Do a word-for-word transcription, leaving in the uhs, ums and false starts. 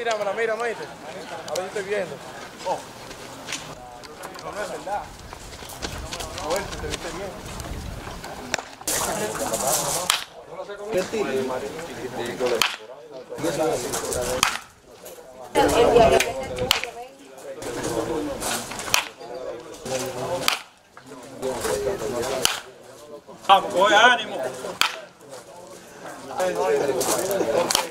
tíramela, mira, maite. Ahora yo estoy viendo. Oh. No, no es verdad. A ver si te viste bien. ¿Qué tira? Vamos, coge ánimo.